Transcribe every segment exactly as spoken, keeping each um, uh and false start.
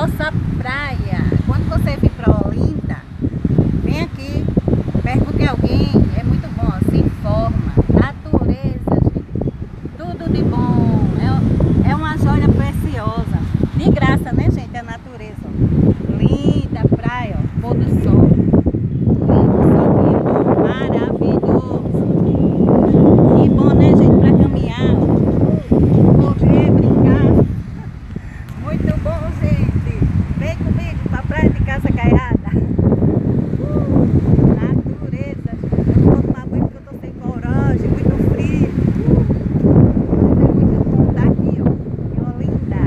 nossa praia. Quando você vir para Olinda, vem aqui, pergunte a alguém, é muito bom, se informa. Natureza, gente, tudo de bom, é, é uma joia preciosa. De graça, né, gente, a natureza. Linda praia, ó, pôr do sol. Lindo, sol maravilhoso. E bom, né, gente, para caminhar, correr, brincar. Muito bom, gente. Vem comigo para a praia de Casa Caiada. Uh, natureza, gente. Eu não vou tomar banho porque eu estou sem coragem, muito frio. Uh, mas é muito bom estar aqui, ó, em Olinda.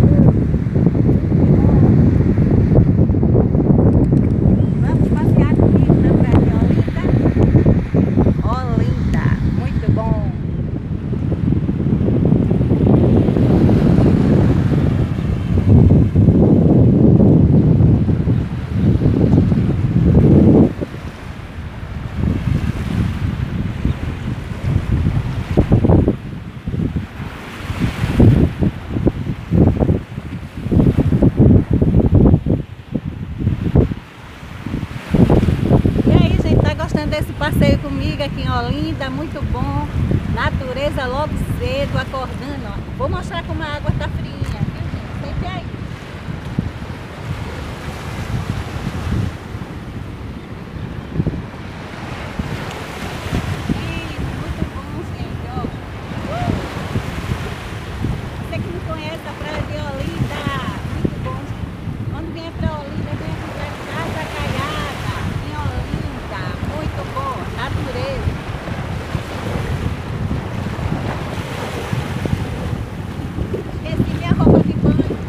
Vamos passear comigo na praia de Olinda? Olinda, muito bom. Desse passeio comigo aqui em Olinda, muito bom, natureza logo cedo, acordando, ó. Vou mostrar como a água tá fria, viu, gente? Sempre aí. Isso, muito bom, gente, ó. Uh! Você que não conhece a praia de Olinda, muito bom, gente. Quando vier pra Olinda, vem aqui pra Casa Caiada, em Olinda. Muito bom, natureza. Esqueci minha roupa de banho.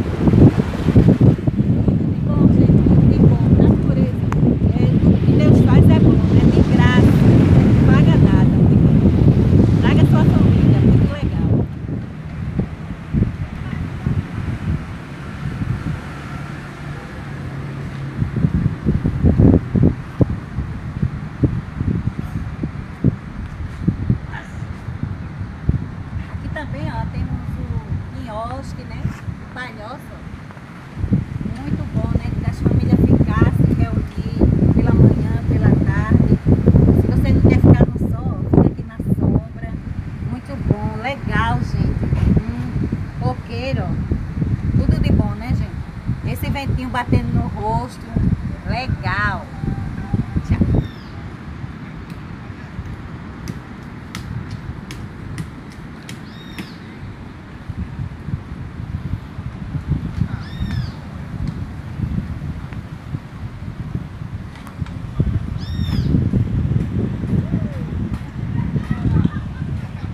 Tudo de bom, gente, tudo de bom, natureza. É, tudo que Deus faz é bom, é de graça, não paga nada, muito bom. Traga sua família, muito legal. Também, ó, temos o quiosque, né? Palhoça. Muito bom, né? Que as famílias ficar, se reunir pela manhã, pela tarde. Se você não quer ficar no sol, fica aqui na sombra. Muito bom, legal, gente. Hum, coqueiro, ó. Tudo de bom, né, gente? Esse ventinho batendo no rosto. Legal. Tchau.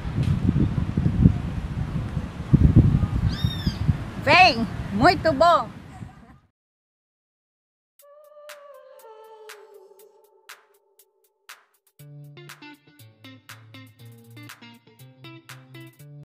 Vem, muito bom!